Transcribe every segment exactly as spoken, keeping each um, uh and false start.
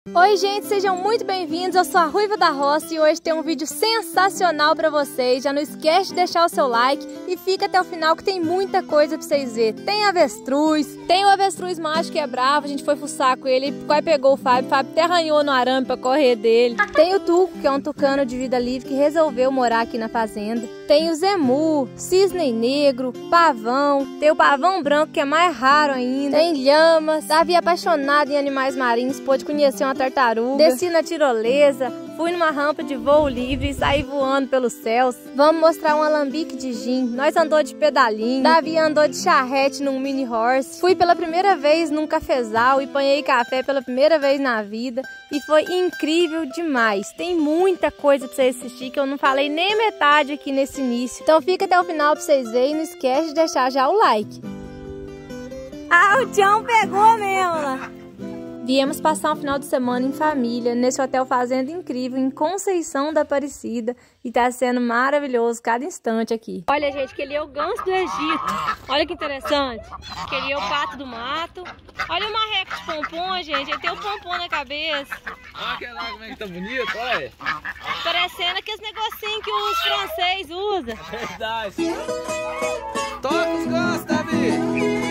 Oi gente, sejam muito bem-vindos, eu sou a Ruiva da Roça e hoje tem um vídeo sensacional pra vocês. Já não esquece de deixar o seu like e fica até o final que tem muita coisa pra vocês verem. Tem avestruz, tem o avestruz macho que é bravo, a gente foi fuçar com ele, quase pegou o Fábio, o Fábio até arranhou no arame pra correr dele. Tem o Tuco, que é um tucano de vida livre que resolveu morar aqui na fazenda. Tem o Zemu, cisne negro, pavão, tem o pavão branco que é mais raro ainda. Tem lhamas, Davi apaixonado em animais marinhos, pôde conhecer uma tartaruga. Desci na tirolesa, fui numa rampa de voo livre e saí voando pelos céus. Vamos mostrar um alambique de gin. Nós andou de pedalinho, Davi andou de charrete num mini horse. Fui pela primeira vez num cafezal e panhei café pela primeira vez na vida. E foi incrível demais. Tem muita coisa pra vocês assistir que eu não falei nem metade aqui nesse início. Então fica até o final pra vocês verem e não esquece de deixar já o like. Ah, o Tião pegou mesmo lá. Viemos passar um final de semana em família, nesse hotel fazenda incrível, em Conceição da Aparecida. E tá sendo maravilhoso cada instante aqui. Olha, gente, que ele é o ganso do Egito. Olha que interessante. Que ele é o pato do mato. Olha o marreco de pompom, gente. Ele tem o pompom na cabeça. Olha aquele lá como é que tá bonito, olha. Parecendo aqueles negocinhos que os franceses usam. Verdade. Toca os gansos, Davi.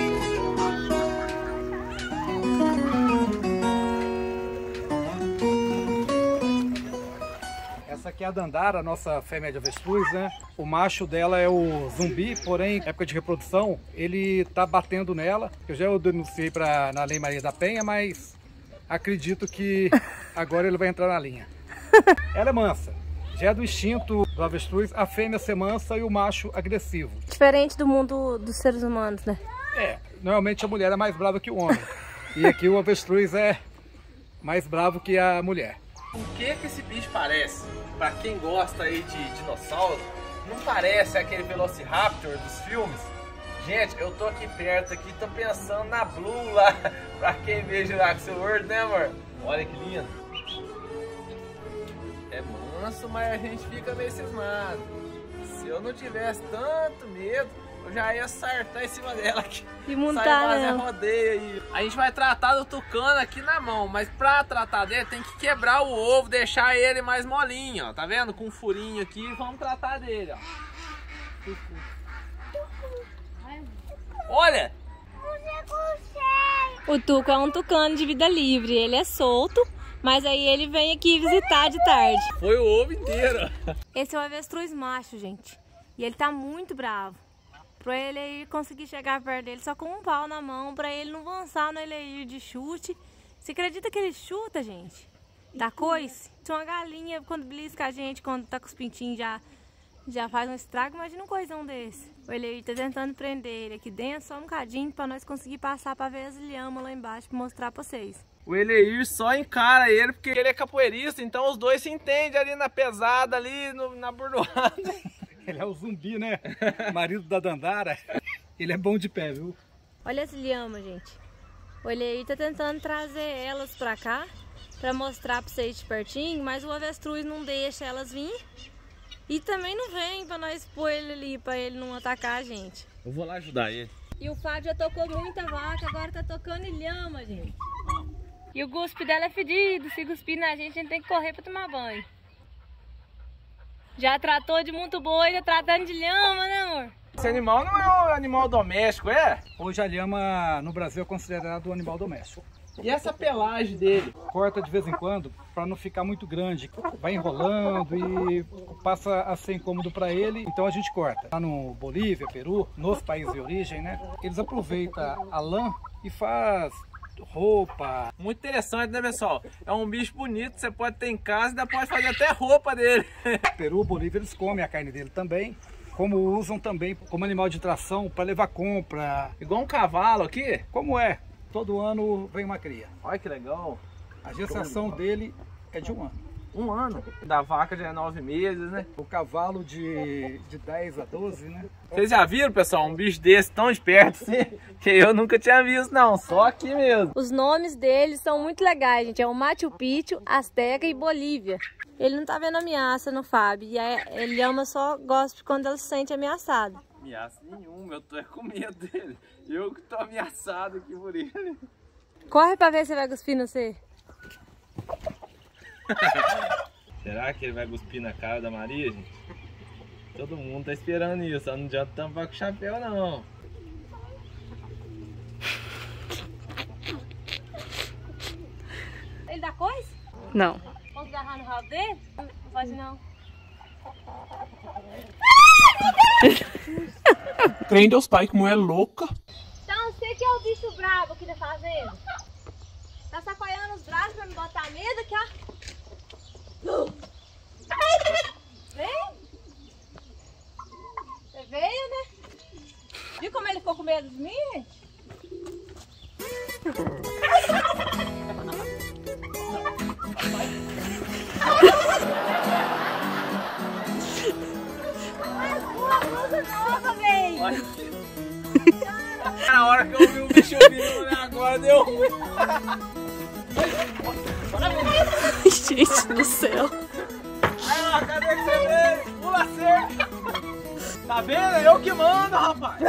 Essa aqui é a Dandara, a nossa fêmea de avestruz, né? O macho dela é o Zumbi, porém, época de reprodução, ele tá batendo nela. Eu já denunciei pra, na Lei Maria da Penha, mas acredito que agora ele vai entrar na linha. Ela é mansa. Já é do instinto do avestruz, a fêmea ser mansa e o macho agressivo. Diferente do mundo dos seres humanos, né? É, normalmente a mulher é mais brava que o homem. E aqui o avestruz é mais bravo que a mulher. O que que esse bicho parece? Pra quem gosta aí de dinossauro, não parece aquele Velociraptor dos filmes? Gente, eu tô aqui perto aqui, tô pensando na Blue lá, pra quem vê Jurassic World, né amor? Olha que lindo. É manso, mas a gente fica meio cismado. Se eu não tivesse tanto medo, eu já ia sartar em cima dela aqui. E montar fazer rodeio aí. A gente vai tratar do tucano aqui na mão, mas pra tratar dele tem que quebrar o ovo, deixar ele mais molinho, ó. Tá vendo? Com um furinho aqui, vamos tratar dele, ó. Olha! O Tuco é um tucano de vida livre, ele é solto, mas aí ele vem aqui visitar de tarde. Foi o ovo inteiro. Esse é o avestruz macho, gente, e ele tá muito bravo. Pra ele conseguir chegar perto dele só com um pau na mão, pra ele não avançar no eleir de chute. Você acredita que ele chuta, gente? Da coice? Se uma galinha, quando belisca a gente, quando tá com os pintinhos, já, já faz um estrago, imagina um coisão desse. O eleir tá tentando prender ele aqui dentro, só um cadinho, pra nós conseguir passar pra ver as lhamas lá embaixo, pra mostrar pra vocês. O Eleir só encara ele porque ele é capoeirista, então os dois se entendem ali na pesada, ali no, na burdoada. Ele é o Zumbi, né? Marido da Dandara. Ele é bom de pé, viu? Olha as lhamas, gente. O Eleir tá tentando trazer elas pra cá, pra mostrar pra vocês de pertinho, mas o avestruz não deixa elas vir. E também não vem pra nós pôr ele ali, pra ele não atacar a gente. Eu vou lá ajudar ele. E o Fábio já tocou muita vaca, agora tá tocando em lhama, gente. E o guspe dela é fedido, se cuspir na gente, a gente tem que correr pra tomar banho. Já tratou de muito boi, tá tratando de lhama, né amor? Esse animal não é um animal doméstico, é? Hoje a lhama no Brasil é considerado um animal doméstico. E essa pelagem dele? Corta de vez em quando para não ficar muito grande. Vai enrolando e passa a ser incômodo para ele, então a gente corta. Lá no Bolívia, Peru, nos países de origem, né? Eles aproveitam a lã e faz roupa. Muito interessante, né, pessoal? É um bicho bonito, você pode ter em casa e ainda pode fazer até roupa dele. Peru, Bolívia, eles comem a carne dele também, como usam também como animal de tração para levar compra. Igual um cavalo aqui? Como é? Todo ano vem uma cria. Olha que legal. A gestação dele é de um ano. Um ano? Da vaca já é nove meses, né? O cavalo de, de dez a doze, né? Vocês já viram, pessoal, um bicho desse tão esperto assim? Que eu nunca tinha visto, não. Só aqui mesmo. Os nomes deles são muito legais, gente. É o Machu Picchu, Azteca e Bolívia. Ele não tá vendo ameaça no Fábio. E ele ama só gospe quando ele se sente ameaçado. Ameaça nenhuma, eu tô é com medo dele. Eu que tô ameaçado aqui por ele. Corre pra ver se vai cuspir no você. Será que ele vai cuspir na cara da Maria, gente? Todo mundo tá esperando isso, só não adianta tampar com o chapéu, não. Ele dá coisa? Não. Vamos agarrar no rabo dele? Não pode não. Trem Deus pai, como é louca. Então você que é o bicho brabo aqui da fazenda. Tá sacoiando os braços pra me botar medo aqui, ó. Vem? Você veio, né? Viu como ele ficou com medo de mim, gente? Nossa, velho! Na hora que eu vi o bicho vindo, né? Agora deu ruim. Gente do céu. Aí, ó, cadê que você veio? Pula cerca. Tá vendo? Eu que mando, rapaz.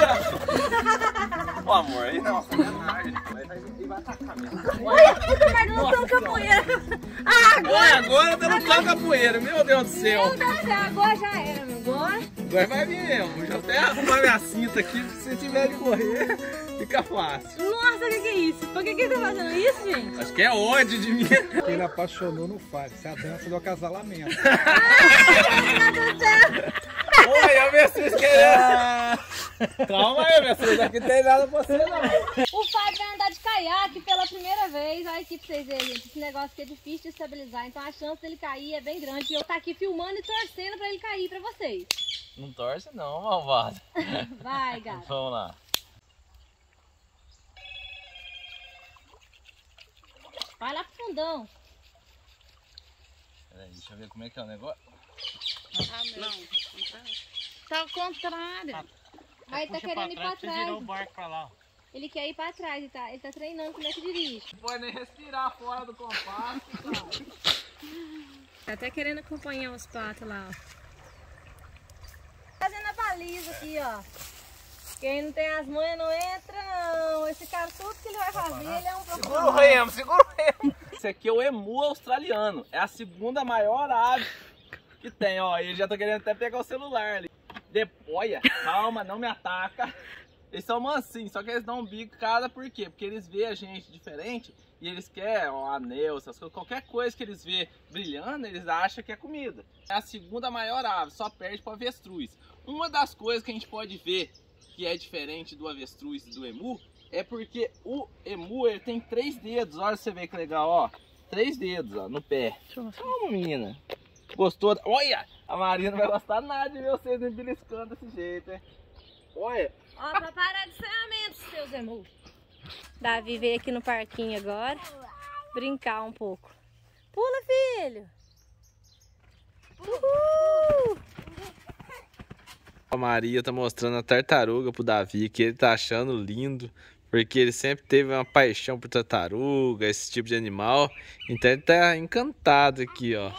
Ô, amor, aí não, sacanagem. Ele vai atacar mesmo. Não tô capoeira. Agora, agora tá no campo capoeira, meu Deus do céu. Meu Deus do céu, agora já era, meu. Agora. Agora vai vir mesmo. Já até arrumar minha cinta aqui, se tiver de correr, fica fácil. Nossa, o que, que é isso? Por que, que ele tá fazendo isso, gente? Acho que é ódio de mim. Ele apaixonou no faz, isso é a dança do acasalamento. Ai, meu Deus do céu. Oi, eu me fiz querendo. Calma aí, minha filha, aqui não tem nada pra você não. O Fábio vai andar de caiaque pela primeira vez. Olha aqui pra vocês verem, gente. Esse negócio aqui é difícil de estabilizar, então a chance dele cair é bem grande. E eu tô aqui filmando e torcendo pra ele cair pra vocês. Não torce não, malvado. Vai, gato. Vamos lá. Vai lá pro fundão. Peraí, deixa eu ver como é que é o negócio. Não, tá ao contrário. Aí ele tá querendo ir pra trás. Virou o barco pra lá. Ele quer ir pra trás, ele tá, ele tá treinando como é que dirige. Não pode nem respirar fora do compasso, cara. Tá até querendo acompanhar os patos lá, ó. Fazendo a baliza aqui, ó. Quem não tem as manhas não entra, não. Esse cara, tudo que ele vai fazer, ele é um Segura o profissional. remo, segura o remo. Esse aqui é o emu australiano. É a segunda maior ave que tem, ó. Ele já tá querendo até pegar o celular ali. Depoia, calma, não me ataca. Eles são mansinhos, só que eles dão um bico cada por quê? Porque eles veem a gente diferente e eles querem, ó, anel, essas coisas. Qualquer coisa que eles vê brilhando, eles acham que é comida. É a segunda maior ave, só perde pro avestruz. Uma das coisas que a gente pode ver que é diferente do avestruz e do emu é porque o emu ele tem três dedos. Olha, você vê que legal, ó. Três dedos, ó, no pé. Calma, menina. Gostou? Olha! A Maria não vai gostar nada de ver vocês me beliscando desse jeito, hein? Olha! Ó, pra parar de serramento, seus emu. Davi veio aqui no parquinho agora, brincar um pouco. Pula, filho! Uhul! A Maria tá mostrando a tartaruga pro Davi, que ele tá achando lindo, porque ele sempre teve uma paixão por tartaruga, esse tipo de animal. Então ele tá encantado aqui, ó.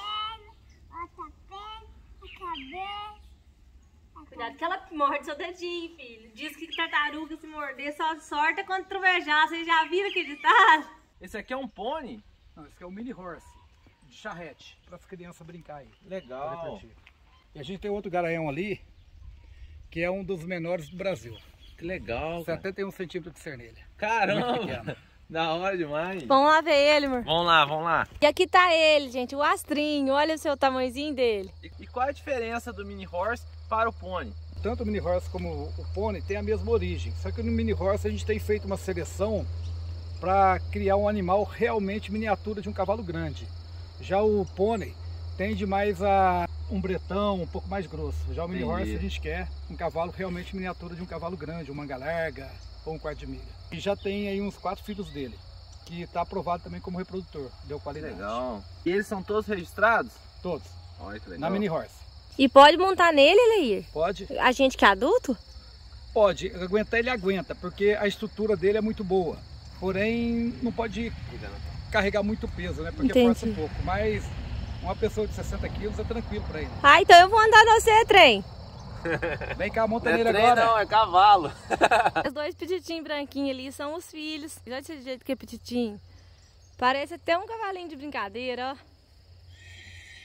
Cuidado que ela morde seu dedinho, filho. Diz que tartaruga se morder só sorte é quando trovejar. Vocês já viram aquele ditado? Esse aqui é um pônei? Não, esse aqui é um mini horse, de charrete, para as crianças brincar aí. Legal. E a gente tem outro garanhão ali, que é um dos menores do Brasil. Que legal, cara. setenta e um centímetros de cernelha. Caramba! Da hora demais. Vamos lá ver ele, amor. Vamos lá, vamos lá. E aqui tá ele, gente, o astrinho. Olha o seu tamanhozinho dele. E, e qual é a diferença do mini horse para o pônei? Tanto o mini horse como o pônei tem a mesma origem. Só que no mini horse a gente tem feito uma seleção para criar um animal realmente miniatura de um cavalo grande. Já o pônei tende mais a um bretão um pouco mais grosso. Já o mini Entendi. horse a gente quer um cavalo realmente miniatura de um cavalo grande, um manga larga ou um quarto de milha. E já tem aí uns quatro filhos dele, que está aprovado também como reprodutor, deu qualidade. Legal. E eles são todos registrados? Todos, Olha que legal. na mini horse. E pode montar nele, Leir? Pode? A gente que é adulto? Pode, aguentar ele aguenta, porque a estrutura dele é muito boa. Porém, não pode carregar muito peso, né? Porque Entendi. força um pouco. Mas uma pessoa de sessenta quilos é tranquilo para ele. Ah, então eu vou andar no você, trem. Vem cá, monta Não é nele trem, agora. não, é cavalo. Os dois petitinhos branquinhos ali são os filhos. Olha esse jeito que é petitinho. Parece até um cavalinho de brincadeira, ó.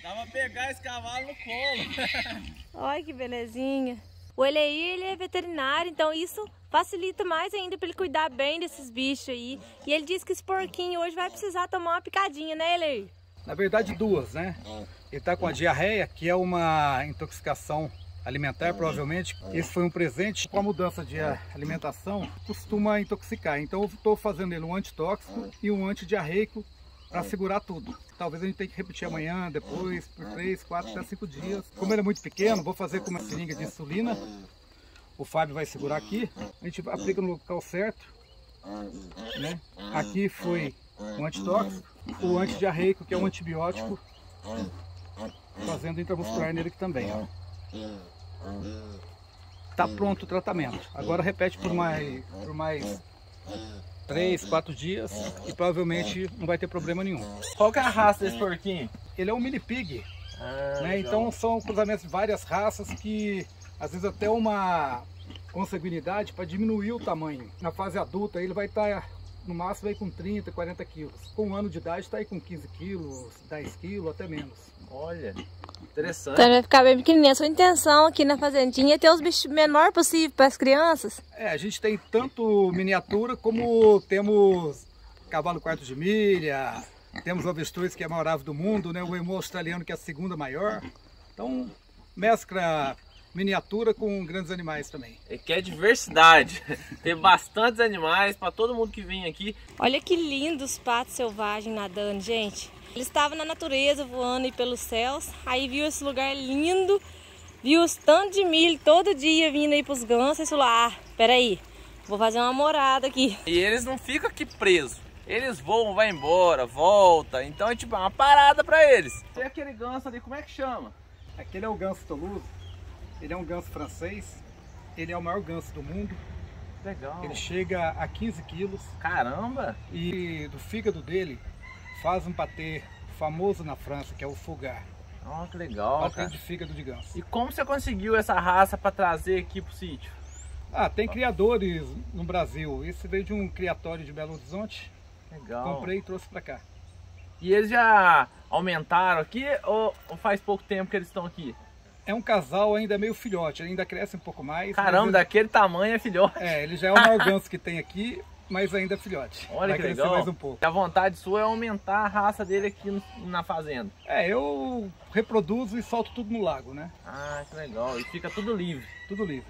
Dá pra pegar esse cavalo no colo. Olha que belezinha. O Eleir, ele é veterinário, então isso facilita mais ainda para ele cuidar bem desses bichos aí. E ele disse que esse porquinho hoje vai precisar tomar uma picadinha, né, Eleir? Na verdade, duas, né? Ele tá com a diarreia, que é uma intoxicação alimentar, provavelmente. Esse foi um presente. Com a mudança de alimentação, costuma intoxicar. Então eu estou fazendo ele um antitóxico e um antidiarreico para segurar tudo. Talvez a gente tenha que repetir amanhã, depois, por três, quatro, até cinco dias. Como ele é muito pequeno, vou fazer com uma seringa de insulina. O Fábio vai segurar aqui. A gente aplica no local certo, né? Aqui foi um antitóxico, o antidiarreico, que é um antibiótico, fazendo intramuscular nele aqui também, ó. Tá pronto o tratamento. Agora repete por mais, por mais três, quatro dias e provavelmente não vai ter problema nenhum. Qual que é a raça desse porquinho? Ele é um mini pig, Ah, né? Então são cruzamentos de várias raças que às vezes até uma consanguinidade para diminuir o tamanho. Na fase adulta ele vai estar no máximo aí com trinta, quarenta quilos. Com um ano de idade está aí com quinze quilos, dez quilos, até menos. Olha, interessante. Então ele vai ficar bem pequenininho. A sua intenção aqui na fazendinha é ter os bichos menor possível para as crianças? É, a gente tem tanto miniatura como temos cavalo quarto de milha, temos o avestruz, que é a maior ave do mundo, né? O emu australiano, que é a segunda maior. Então mescla miniatura com grandes animais também. É que é diversidade. Tem bastantes animais para todo mundo que vem aqui. Olha que lindos os patos selvagens nadando, gente. Eles estavam na natureza, voando aí pelos céus. Aí viu esse lugar lindo, viu os tantos de milho todo dia vindo aí pros gansos. E falou, ah, peraí, vou fazer uma morada aqui. E eles não ficam aqui presos. Eles voam, vai embora, volta. Então é tipo uma parada para eles. Tem aquele ganso ali, como é que chama? Aquele é o ganso Toulouse. Ele é um ganso francês. Ele é o maior ganso do mundo. Legal. Ele chega a quinze quilos. Caramba! E do fígado dele faz um patê famoso na França, que é o fougard. Oh, que legal, Patê cara. de fígado de ganso. E como você conseguiu essa raça para trazer aqui pro sítio? Ah, tem criadores no Brasil. Esse veio de um criatório de Belo Horizonte. Legal. Comprei e trouxe para cá. E eles já aumentaram aqui ou faz pouco tempo que eles estão aqui? É um casal ainda meio filhote, ainda cresce um pouco mais. Caramba, ele... daquele tamanho é filhote. É, ele já é o maior ganso que tem aqui, mas ainda é filhote. Olha vai que crescer legal. mais um pouco. E a vontade sua é aumentar a raça dele aqui no, na fazenda. É, eu reproduzo e solto tudo no lago, né? Ah, que legal. E fica tudo livre. Tudo livre.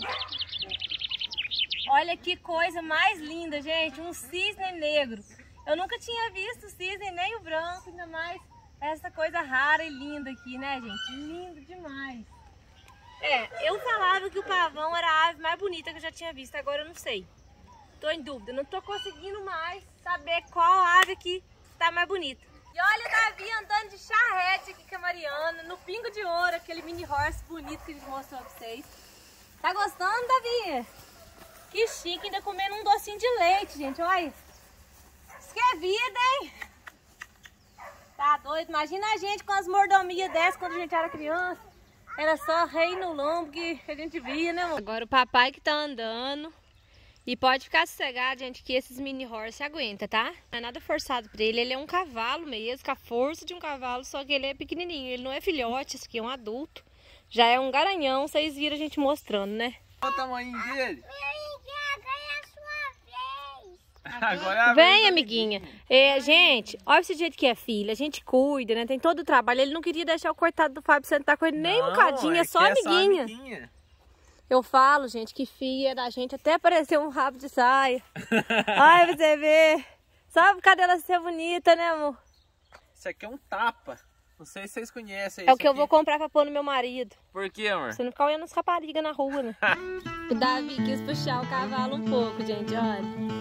Olha que coisa mais linda, gente, um cisne negro. Eu nunca tinha visto o cisne, nem o branco, ainda mais essa coisa rara e linda aqui, né, gente? Lindo demais. É, eu falava que o pavão era a ave mais bonita que eu já tinha visto, agora eu não sei. Tô em dúvida, não tô conseguindo mais saber qual ave que tá mais bonita. E olha o Davi andando de charrete aqui com a Mariana, no Pingo de Ouro, aquele mini horse bonito que a gente mostrou pra vocês. Tá gostando, Davi? Que chique, ainda comendo um docinho de leite, gente, olha. Isso que é vida, hein? Tá doido? Imagina a gente com as mordomias dessas quando a gente era criança. Era só rei no lombo que a gente via, né, amor? Agora o papai que tá andando. E pode ficar sossegado, gente, que esses mini horse aguenta, tá? Não é nada forçado pra ele. Ele é um cavalo mesmo, com a força de um cavalo, só que ele é pequenininho. Ele não é filhote, esse aqui é um adulto. Já é um garanhão, vocês viram a gente mostrando, né? Olha o tamanho dele. Agora é a Vem, vez da amiguinha. É, gente, olha esse jeito que é filha. A gente cuida, né? Tem todo o trabalho. Ele não queria deixar o coitado do Fábio sentar com ele nem um bocadinho, é só que amiguinha. É só amiguinha. Eu falo, gente, que filha da gente até apareceu um rabo de saia. Olha pra você ver. Só por causa dela ser bonita, né, amor? Isso aqui é um tapa. Não sei se vocês conhecem É o isso que eu aqui. vou comprar pra pôr no meu marido. Por quê, amor? Você não ficar olhando as raparigas na rua, né? O Davi quis puxar o cavalo um pouco, gente, olha.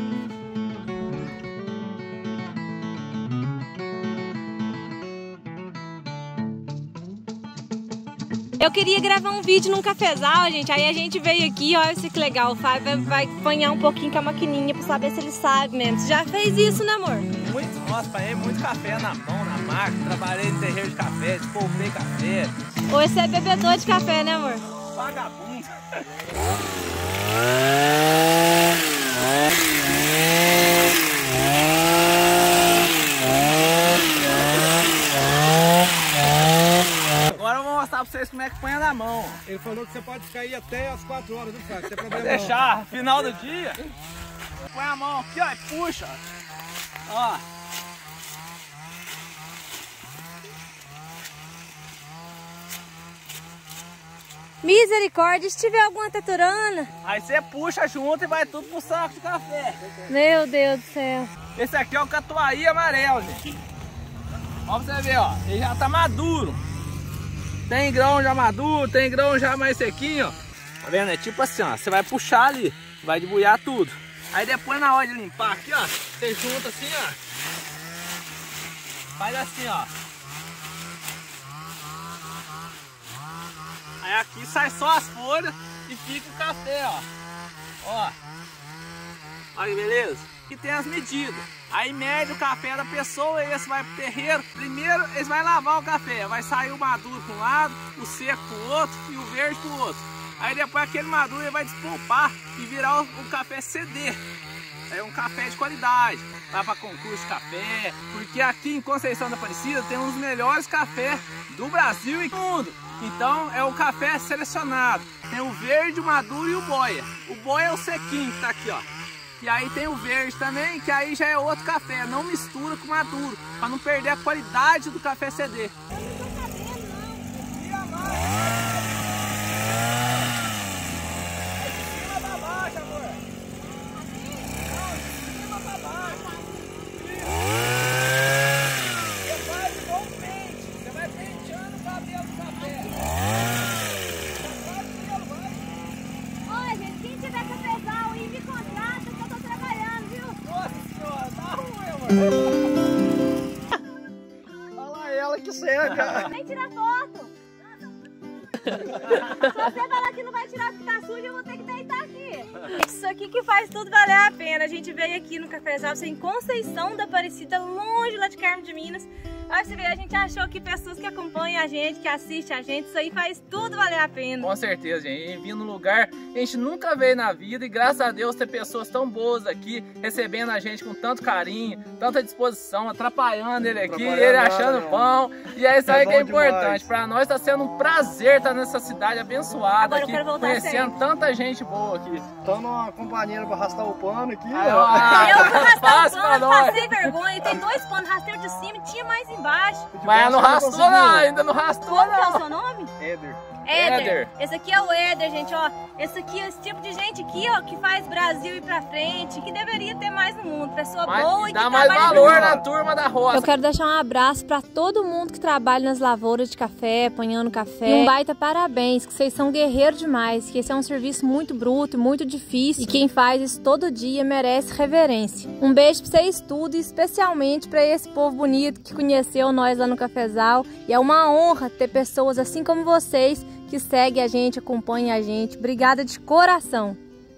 Eu queria gravar um vídeo num cafezal, gente. Aí a gente veio aqui, olha isso que legal. O Fábio vai apanhar um pouquinho com a maquininha pra saber se ele sabe mesmo. Você já fez isso, né, amor? Muito, nossa, apanhei muito café na mão, na máquina. Trabalhei em terreiro de café, despolvei café. Hoje você é bebedor de café, né, amor? Vagabundo. vocês como é que põe na mão. Ele falou que você pode ficar aí até as quatro horas, não faz, não tem Vou problema não. deixar, final do dia. Põe a mão aqui, ó, e puxa. Ó. Misericórdia, se tiver alguma taturana. Aí você puxa junto e vai tudo pro saco de café. Meu Deus do céu. Esse aqui é o catuai amarelo, gente. Ó pra você ver, ó. Ele já tá maduro. Tem grão já maduro, tem grão já mais sequinho, ó. Tá vendo? É tipo assim, ó. Você vai puxar ali, vai debulhar tudo. Aí depois na hora de limpar aqui, ó, você junta assim, ó. Faz assim, ó. Aí aqui sai só as folhas e fica o café, ó. Ó. Olha que beleza? Aqui tem as medidas. Aí mede o café da pessoa, esse vai pro terreiro. Primeiro eles vão lavar o café. Vai sair o maduro para um lado, o seco pro outro e o verde pro outro. Aí depois aquele maduro ele vai despolpar e virar o, o café C D. É um café de qualidade. Vai para concurso de café. Porque aqui em Conceição da Aparecida tem um dos melhores cafés do Brasil e do mundo. Então é o café selecionado. Tem o verde, o maduro e o boia. O boia é o sequinho que tá aqui, ó. E aí tem o verde também, que aí já é outro café. Não mistura com o maduro, para não perder a qualidade do café C D. Olha lá ela que seca. Vem tirar foto. Se você falar que não vai tirar porque tá sujo, eu vou ter que deitar aqui. Isso aqui que faz tudo valer a pena. A gente veio aqui no Cafezal, em Conceição da Aparecida, longe lá de Carmo de Minas. Aí você vê, a gente achou que pessoas que acompanham a gente, que assistem a gente, isso aí faz tudo valer a pena. Com certeza, gente. E vindo num lugar que a gente nunca veio na vida e graças a Deus tem pessoas tão boas aqui, recebendo a gente com tanto carinho, tanta disposição, atrapalhando ele aqui, ele achando pão. E é isso aí que é importante. Pra nós tá sendo um prazer estar nessa cidade abençoada Agora aqui, eu quero voltar conhecendo sempre. tanta gente boa aqui. Estamos numa companheira pra arrastar o pano aqui, Aí, ó. ó, Eu fui arrastar fácil o pra pano, nós. passei vergonha. Tem dois panos, rastei o de cima e tinha mais embaixo. Mas não rastou não, ainda não rastou Como que é o não. seu nome? Éder. Éder. Éder. Esse aqui é o Éder, gente, ó. Esse aqui é esse tipo de gente aqui, ó, que faz Brasil ir pra frente, que deveria ter mais no mundo. Pessoa Mas boa e que dá mais trabalha valor bem. na turma da roça. Eu quero deixar um abraço para todo mundo que trabalha nas lavouras de café, apanhando café. E um baita parabéns, que vocês são guerreiros demais, que esse é um serviço muito bruto, muito difícil. E quem faz isso todo dia merece reverência. Um beijo para vocês tudo, e especialmente para esse povo bonito que conheceu nós lá no Cafezal. E é uma honra ter pessoas assim como vocês que seguem a gente, acompanham a gente. Obrigada de coração.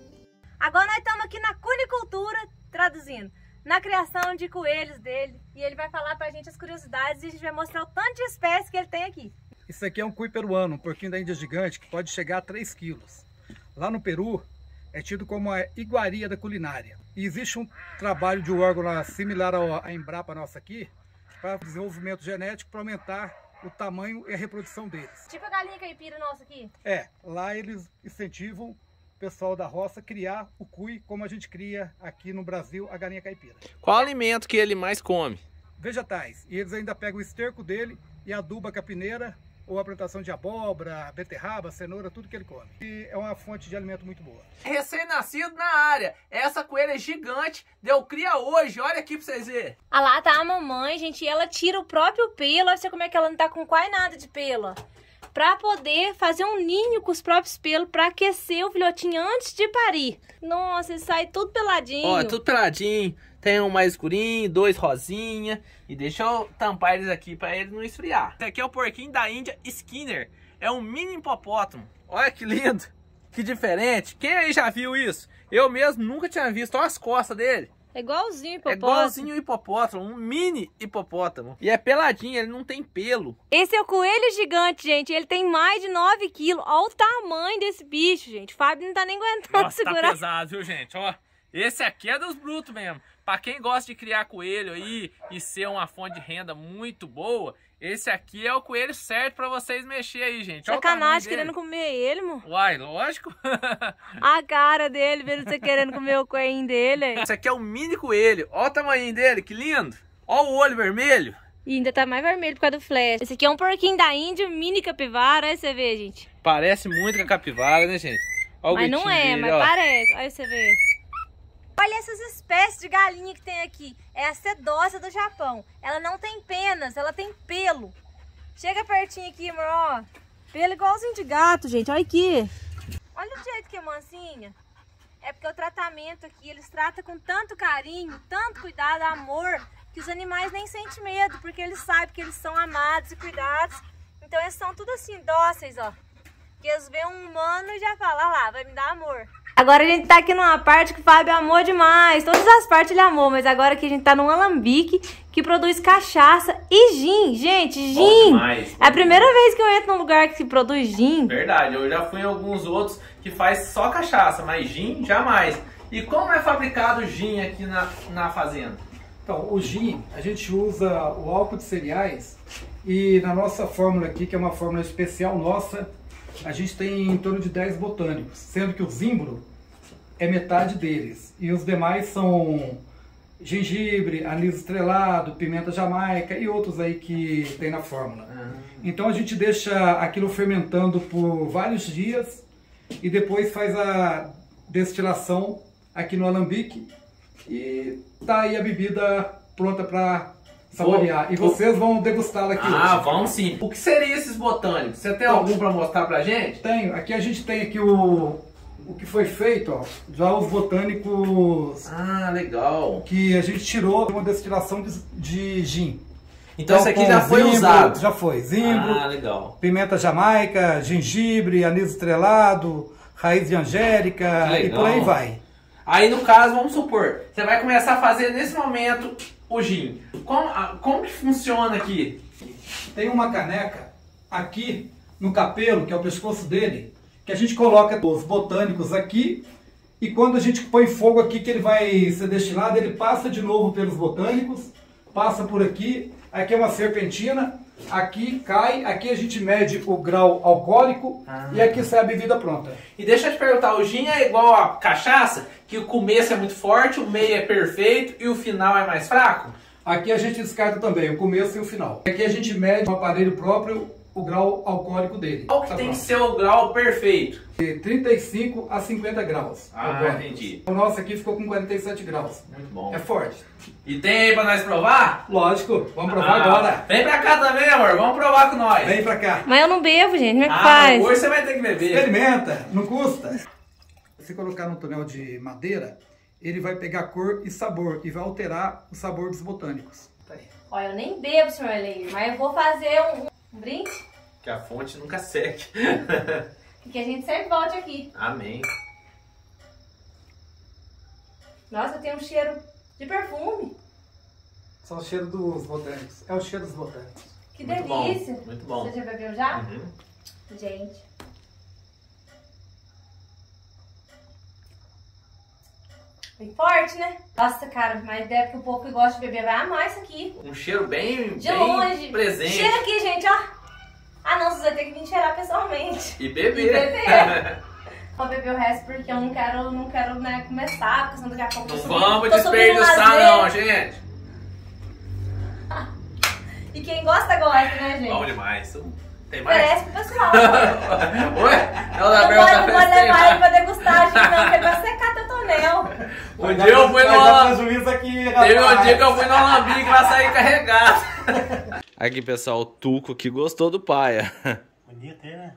Agora nós estamos aqui na cunicultura, traduzindo, na criação de coelhos dele. E ele vai falar pra gente as curiosidades e a gente vai mostrar o tanto de espécies que ele tem aqui. Isso aqui é um cui peruano, um porquinho da Índia gigante, que pode chegar a três quilos. Lá no Peru, é tido como a iguaria da culinária. E existe um trabalho de um órgão lá, similar ao- à Embrapa nossa aqui, para desenvolvimento genético, para aumentar o tamanho e a reprodução deles. Tipo a galinha caipira nossa aqui. É, lá eles incentivam o pessoal da roça a criar o cui como a gente cria aqui no Brasil a galinha caipira. Qual alimento que ele mais come? Vegetais. E eles ainda pegam o esterco dele e aduba a capineira ou a plantação de abóbora, beterraba, cenoura, tudo que ele come. E é uma fonte de alimento muito boa. Recém-nascido na área. Essa coelha é gigante, deu cria hoje. Olha aqui pra vocês verem. Ah lá tá a mamãe, gente, e ela tira o próprio pelo. Olha só como é que ela não tá com quase nada de pelo. Pra poder fazer um ninho com os próprios pelos, pra aquecer o filhotinho antes de parir. Nossa, ele sai tudo peladinho. Ó, tudo peladinho. Tem um mais escurinho, dois rosinha. E deixa eu tampar eles aqui pra ele não esfriar. Esse aqui é o porquinho da Índia Skinner. É um mini hipopótamo. Olha que lindo. Que diferente. Quem aí já viu isso? Eu mesmo nunca tinha visto. Olha as costas dele. É igualzinho É hipopótamo. igualzinho o hipopótamo. Um mini hipopótamo. E é peladinho, ele não tem pelo. Esse é o coelho gigante, gente. Ele tem mais de nove quilos. Olha o tamanho desse bicho, gente. O Fábio não tá nem aguentando Nossa, segurar. tá pesado, viu, gente? Ó, Esse aqui é dos brutos mesmo. Pra quem gosta de criar coelho aí e ser uma fonte de renda muito boa, esse aqui é o coelho certo pra vocês mexer aí, gente. Sacanagem, querendo comer ele, mano. Uai, lógico. A cara dele, vendo você querendo comer o coelhinho dele. Aí. Esse aqui é o mini coelho. Ó o tamanho dele, que lindo. Ó o olho vermelho. E ainda tá mais vermelho por causa do flash. Esse aqui é um porquinho da Índia, mini capivara. Aí você vê, gente. Parece muito com a capivara, né, gente? Ó o mas não é, dele, mas ó. Parece. Aí você vê. Olha essas espécies de galinha que tem aqui. É a sedosa do Japão. Ela não tem penas, ela tem pelo. Chega pertinho aqui, amor, ó. Pelo igualzinho de gato, gente. Olha aqui. Olha o jeito que é mansinha. É porque o tratamento aqui, eles tratam com tanto carinho, tanto cuidado, amor, que os animais nem sentem medo, porque eles sabem que eles são amados e cuidados. Então eles são tudo assim, dóceis, ó. Porque eles veem um humano e já falam, ah lá, vai me dar amor. Agora a gente tá aqui numa parte que o Fábio amou demais. Todas as partes ele amou, mas agora aqui a gente tá num alambique que produz cachaça e gin. Gente, gin! Demais, é a primeira vez que eu entro num lugar que produz gin. Verdade, eu já fui em alguns outros que faz só cachaça, mas gin jamais. E como é fabricado o gin aqui na, na fazenda? Então, o gin, a gente usa o álcool de cereais e na nossa fórmula aqui, que é uma fórmula especial nossa, a gente tem em torno de dez botânicos, sendo que o zimbro é metade deles. E os demais são gengibre, anis estrelado, pimenta jamaica e outros aí que tem na fórmula. Uhum. Então a gente deixa aquilo fermentando por vários dias e depois faz a destilação aqui no alambique e tá aí a bebida pronta para saborear. Oh, e vocês oh. vão degustá-la aqui ah, hoje. vamos sim. O que seriam esses botânicos? Você tem algum para mostrar pra gente? Tenho. Aqui a gente tem aqui o, o que foi feito, ó. Já os botânicos... Ah, legal. Que a gente tirou uma destilação de, de gin. Então, então esse aqui já foi zimbro, usado? Já foi. Zimbro, ah, legal. Pimenta jamaica, gengibre, anis estrelado, raiz de angélica e por aí vai. Aí no caso, vamos supor, você vai começar a fazer nesse momento o gin. Como, como que funciona aqui? Tem uma caneca aqui no capelo, que é o pescoço dele, que a gente coloca os botânicos aqui e quando a gente põe fogo aqui que ele vai ser destilado, ele passa de novo pelos botânicos, passa por aqui, aqui é uma serpentina, aqui cai, aqui a gente mede o grau alcoólico ah. e aqui sai a bebida pronta. E deixa eu te perguntar, o gin é igual a cachaça, que o começo é muito forte, o meio é perfeito e o final é mais fraco? Aqui a gente descarta também o começo e o final. Aqui a gente mede no aparelho próprio o grau alcoólico dele. Qual que tá tem pronto. que ser o grau perfeito? De trinta e cinco a cinquenta graus. Ah, alcoólicos. Entendi. O nosso aqui ficou com quarenta e sete graus. Muito bom. É forte. E tem aí pra nós provar? Lógico, vamos provar ah, agora. Vem pra cá também, amor, vamos provar com nós. Vem pra cá. Mas eu não bebo, gente, como é que ah, faz? Hoje você vai ter que beber. Experimenta, não custa. Se colocar no tonel de madeira, ele vai pegar cor e sabor e vai alterar o sabor dos botânicos. Tá aí. Olha, eu nem bebo, senhor Leir, mas eu vou fazer um, um brinde. Que a fonte nunca seque. Que a gente sempre volte aqui. Amém. Nossa, tem um cheiro de perfume. São o cheiro dos botânicos. É o cheiro dos botânicos. Que muito delícia. Bom, muito bom. Você já bebeu já? Uhum. Gente. Bem forte, né? Nossa, cara, mas deve que o povo que gosta de beber vai amar isso aqui. Um cheiro bem, de bem longe. presente. Cheira aqui, gente, ó. Ah, não, você vai ter que vir cheirar pessoalmente. E beber. E beber. Vou beber o resto porque eu não quero, não quero né, começar, porque senão daqui a pouco não eu subindo, vamos desperdiçar não, gente. E quem gosta, gosta, né, gente? Bom demais. Tem mais? Parece pro pessoal. Ué? Ela não pode, não pode levar ele pra degustar, gente, não, porque ele vai secar teu tonel. Um dia eu fui no Alambique. Teve um dia que eu fui no Alambique e vai sair carregado. Aqui, pessoal, o Tuco que gostou do paia. Bonito, né?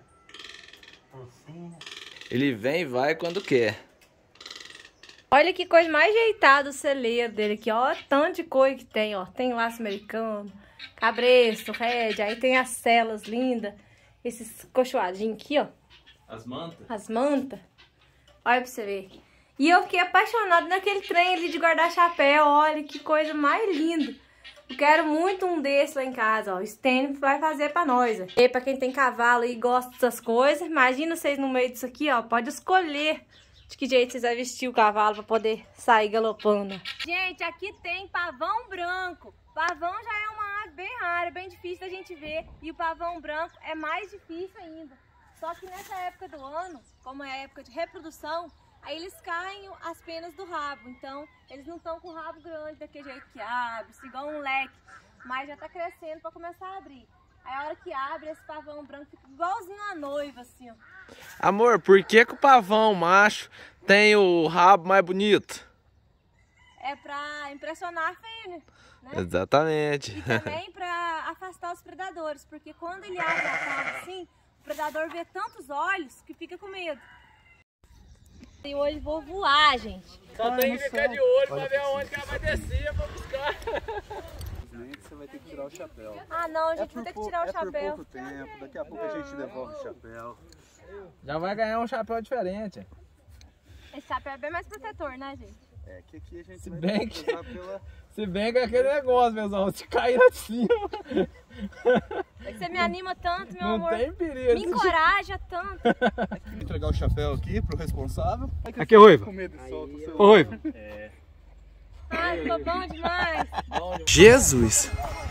Ele vem e vai quando quer. Olha que coisa mais ajeitada o celeiro dele aqui, ó. Tanto de coisa que tem, ó. Tem laço americano, cabresto, red, aí tem as celas lindas. Esses cochoadinhos aqui, ó. As mantas? As mantas. Olha pra você ver. E eu fiquei apaixonada naquele trem ali de guardar chapéu. Olha que coisa mais linda. Eu quero muito um desse lá em casa, ó. O Stênio vai fazer pra nós, ó. E pra quem tem cavalo e gosta dessas coisas, imagina vocês no meio disso aqui, ó. Pode escolher De que jeito vocês vão vestir o cavalo para poder sair galopando? Gente, aqui tem pavão branco. Pavão já é uma ave bem rara, bem difícil da gente ver. E o pavão branco é mais difícil ainda. Só que nessa época do ano, como é a época de reprodução, aí eles caem as penas do rabo. Então, eles não estão com o rabo grande daquele jeito que abre, igual um leque. Mas já tá crescendo para começar a abrir. Aí a hora que abre, esse pavão branco fica igualzinho a noiva, assim, ó. Amor, por que que o pavão macho tem o rabo mais bonito? É pra impressionar a fêmea, né? Exatamente. E também pra afastar os predadores, porque quando ele abre a cauda assim, o predador vê tantos olhos que fica com medo. E hoje vou voar, gente. Só tem que ficar de olho pra ver aonde que ela vai descer pra buscar. Você vai ter que tirar o chapéu. Ah não, a gente é vai ter que por, tirar o é chapéu. por pouco tempo, daqui a pouco a gente devolve o chapéu. Já vai ganhar um chapéu diferente. Esse chapéu é bem mais protetor, né, gente? É que aqui a gente Se vai bem ter que- que usar pela... Se bem que é aquele negócio, meus se cair lá de cima, É que você me anima tanto, meu não amor. tem perigo. Me encoraja tanto. Vou entregar o chapéu aqui pro responsável. Aqui, Ruiva. Com medo de solta o seu... Ô, Ruiva. Ai, ficou bom demais. Jesus!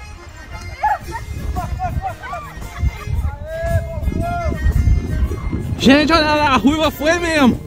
Gente, olha lá, a Ruiva foi mesmo!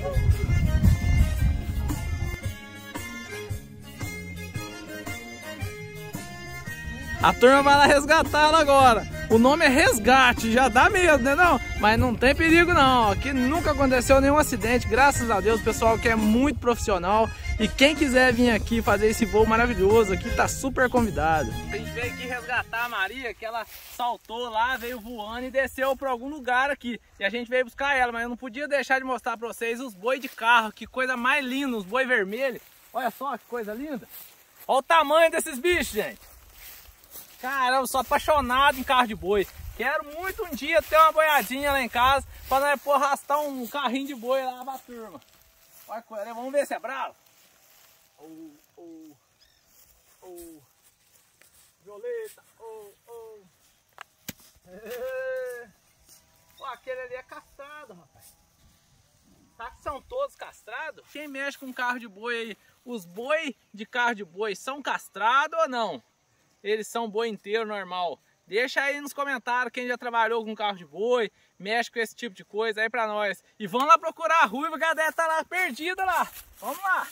A turma vai lá resgatar ela agora. O nome é resgate, já dá medo, né não? Mas não tem perigo não. Aqui nunca aconteceu nenhum acidente, graças a Deus, pessoal que é muito profissional. E quem quiser vir aqui fazer esse voo maravilhoso aqui, tá super convidado. A gente veio aqui resgatar a Maria, que ela saltou lá, veio voando e desceu para algum lugar aqui. E a gente veio buscar ela, mas eu não podia deixar de mostrar para vocês os boi de carro. Que coisa mais linda, os boi vermelhos. Olha só que coisa linda. Olha o tamanho desses bichos, gente. Cara, eu sou apaixonado em carro de boi. Quero muito um dia ter uma boiadinha lá em casa para nós pôr arrastar um carrinho de boi lá pra turma. Olha, coisa, vamos ver se é bravo. Oh, oh, oh. Violeta, oh, oh. É. Pô, aquele ali é castrado, rapaz. Será que são todos castrados? Quem mexe com carro de boi aí, os boi de carro de boi são castrados ou não? Eles são boi inteiro normal. Deixa aí nos comentários quem já trabalhou com carro de boi, mexe com esse tipo de coisa aí pra nós. E vamos lá procurar a Ruiva, que ela deve estar lá perdida lá. Vamos lá.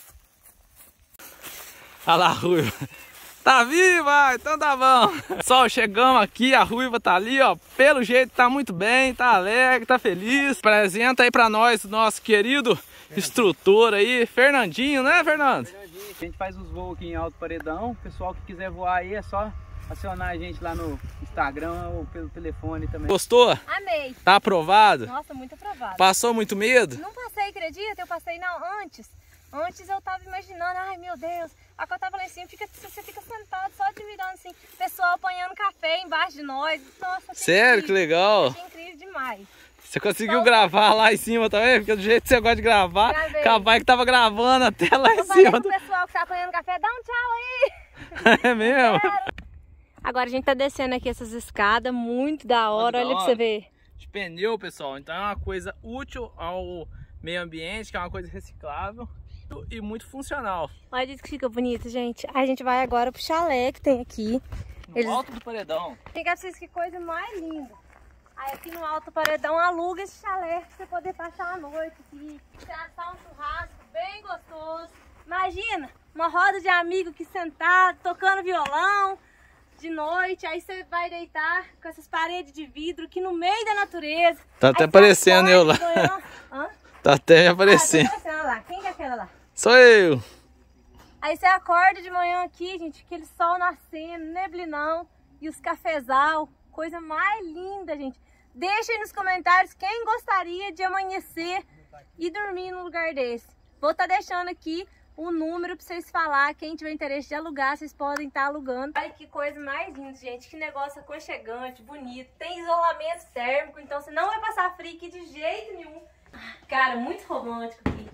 Olha lá a Ruiva. Tá viva? Então tá bom. Pessoal, chegamos aqui, a Ruiva tá ali, ó. Pelo jeito tá muito bem, tá alegre, tá feliz. Apresenta aí pra nós o nosso querido instrutor aí, Fernandinho, né, Fernando? A gente faz os voos aqui em Alto Paredão. O pessoal que quiser voar aí é só acionar a gente lá no Instagram ou pelo telefone também. Gostou? Amei. Tá aprovado? Nossa, muito aprovado. Passou muito medo? Não passei, acredita? Eu passei não, antes. Antes eu tava imaginando, ai meu Deus. A que eu tava lá em cima, fica, você fica sentado só admirando assim, pessoal apanhando café embaixo de nós. Nossa, Sério, que legal. Achei incrível demais. Você conseguiu gravar lá em cima também? Porque do jeito que você gosta de gravar, Gravei. capaz que tava gravando até lá em Eu falei cima. pro Do... pessoal que tá apanhando café, dá um tchau aí. É mesmo? Agora a gente tá descendo aqui essas escadas, muito da hora, Muito da olha pra hora. você ver. De pneu, pessoal. Então é uma coisa útil ao meio ambiente, que é uma coisa reciclável e muito funcional. Olha isso que fica bonito, gente. A gente vai agora pro chalé que tem aqui. No Eles- alto do paredão. Tem que vocês que coisa mais linda. Aí aqui no Alto Paredão aluga esse chalé pra você poder passar a noite aqui. Assar um churrasco bem gostoso. Imagina, uma roda de amigo aqui sentado, tocando violão de noite. Aí você vai deitar com essas paredes de vidro aqui no meio da natureza. Tá Aí até você aparecendo eu lá. acorda de manhã. Hã? Tá até me Ah, tá aparecendo. aparecendo, olha lá. Quem que é aquela lá? Sou eu. Aí você acorda de manhã aqui, gente, aquele sol nascendo, neblinão e os cafezal, coisa mais linda, gente. Deixa aí nos comentários quem gostaria de amanhecer e dormir num lugar desse. Vou estar deixando aqui o número para vocês falar, quem tiver interesse de alugar, vocês podem estar alugando. Olha que coisa mais linda, gente, que negócio aconchegante, bonito. Tem isolamento térmico, então você não vai passar frio aqui de jeito nenhum. Cara, muito romântico aqui.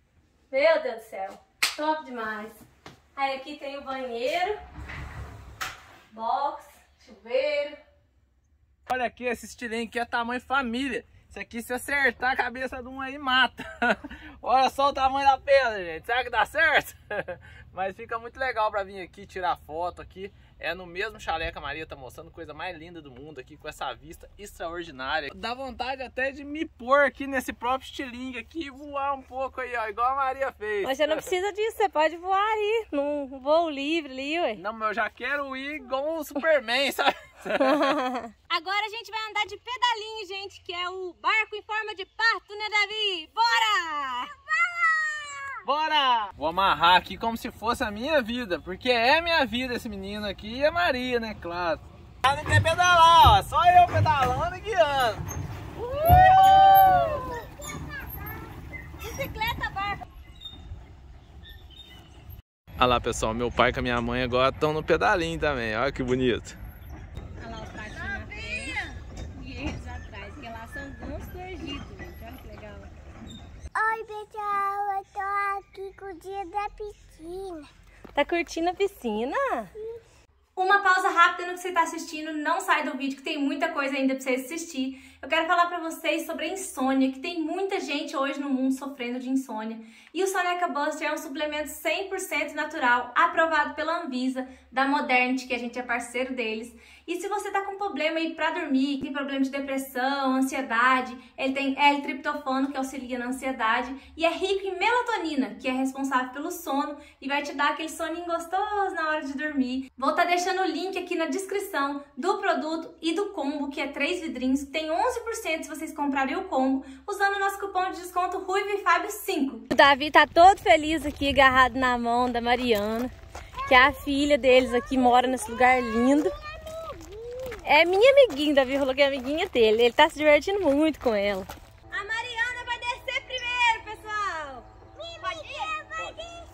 Meu Deus do céu. Top demais. Aí aqui tem o banheiro, box, chuveiro. Olha aqui, esse estilingue aqui é tamanho família. Isso aqui, se acertar a cabeça de um aí, mata. Olha só o tamanho da pedra, gente. Será que dá certo? Mas fica muito legal pra vir aqui tirar foto aqui. É no mesmo chalé que a Maria tá mostrando, coisa mais linda do mundo aqui, com essa vista extraordinária. Dá vontade até de me pôr aqui nesse próprio estilingue aqui e voar um pouco aí, ó, igual a Maria fez. Mas você não precisa disso, você pode voar aí, num voo livre ali, ué. Não, mas eu já quero ir igual o Superman, sabe? Agora a gente vai andar de pedalinho, gente, que é o barco em forma de pato, né, Davi? Bora! Bora! Vou amarrar aqui como se fosse a minha vida, porque é minha vida esse menino aqui e a Maria, né, claro. Ah, não quer pedalar, ó, só eu pedalando e guiando. Uhul! Bicicleta, barco. Olha lá, pessoal, meu pai com a minha mãe agora estão no pedalinho também, olha que bonito. Olha lá os patinhos na frente e eles atrás, que lá são bons do Egito, gente, olha que legal. Oi, pessoal, eu tô aqui curtindo a piscina. Tá curtindo a piscina? Uma pausa rápida no que você está assistindo, não sai do vídeo que tem muita coisa ainda para vocês assistir. Eu quero falar para vocês sobre a insônia, que tem muita gente hoje no mundo sofrendo de insônia. E o Soneca Buster é um suplemento cem por cento natural, aprovado pela Anvisa, da Modernity, que a gente é parceiro deles. E se você tá com problema aí para dormir, tem problema de depressão, ansiedade, ele tem L-triptofano, que auxilia na ansiedade, e é rico em melatonina, que é responsável pelo sono e vai te dar aquele soninho gostoso na hora de dormir. Vou estar deixando o link aqui na descrição do produto e do combo, que é três vidrinhos, que tem onze por cento se vocês comprarem o combo, usando o nosso cupom de desconto RuivoFábio cinco. O Davi tá todo feliz aqui, agarrado na mão da Mariana, que é a filha deles aqui, mora nesse lugar lindo. É minha amiguinha, Davi falou que é amiguinha dele. Ele tá se divertindo muito com ela. A Mariana vai descer primeiro, pessoal. Pode ir? Vai descer.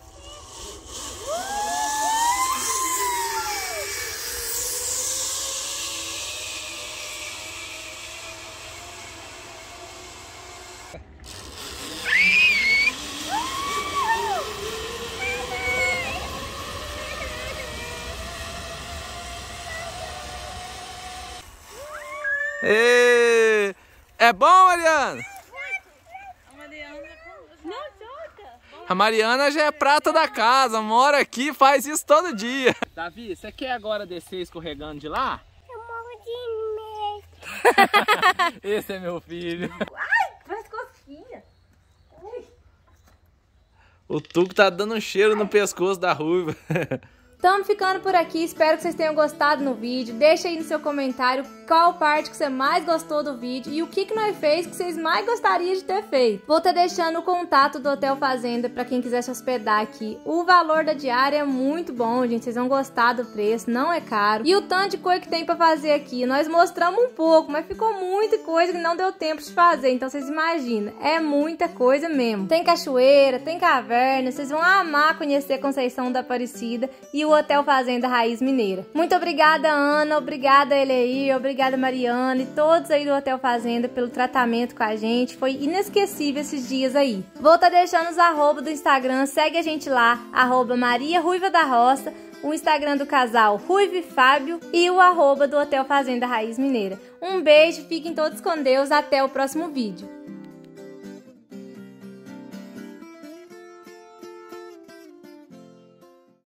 Ê, é bom, Mariana? A Mariana já é prata da casa, mora aqui, faz isso todo dia. Davi, você quer agora descer escorregando de lá? Eu morro de medo. Esse é meu filho. Ai, faz cosquinha. Ai. O Tuco tá dando um cheiro no pescoço da Ruiva. Estamos ficando por aqui, espero que vocês tenham gostado no vídeo. Deixa aí no seu comentário qual parte que você mais gostou do vídeo e o que que nós fez que vocês mais gostariam de ter feito. Vou estar deixando o contato do Hotel Fazenda para quem quiser se hospedar aqui. O valor da diária é muito bom, gente, vocês vão gostar do preço, não é caro. E o tanto de coisa que tem para fazer aqui, nós mostramos um pouco, mas ficou muita coisa que não deu tempo de fazer, então vocês imaginam, é muita coisa mesmo. Tem cachoeira, tem caverna, vocês vão amar conhecer Conceição da Aparecida e o Hotel Fazenda Raiz Mineira. Muito obrigada, Ana, obrigada, Eleir, obrigada, Mariana e todos aí do Hotel Fazenda pelo tratamento com a gente. Foi inesquecível esses dias aí. Vou estar deixando os arroba do Instagram, segue a gente lá, arroba Maria Ruiva da Roça, o Instagram do casal RuivoFábio e o arroba do Hotel Fazenda Raiz Mineira. Um beijo, fiquem todos com Deus, até o próximo vídeo.